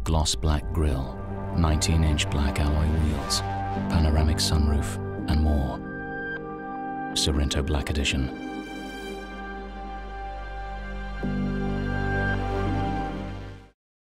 gloss black grille, 19-inch black alloy wheels, panoramic sunroof, and more. Sorento Black Edition.